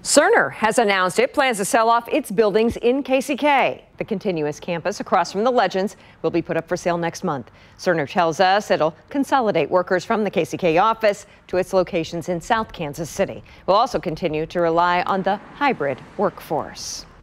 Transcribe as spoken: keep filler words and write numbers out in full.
Cerner has announced it plans to sell off its buildings in K C K. The continuous campus across from the Legends will be put up for sale next month. Cerner tells us it'll consolidate workers from the K C K office to its locations in South Kansas City. Will also continue to rely on the hybrid workforce.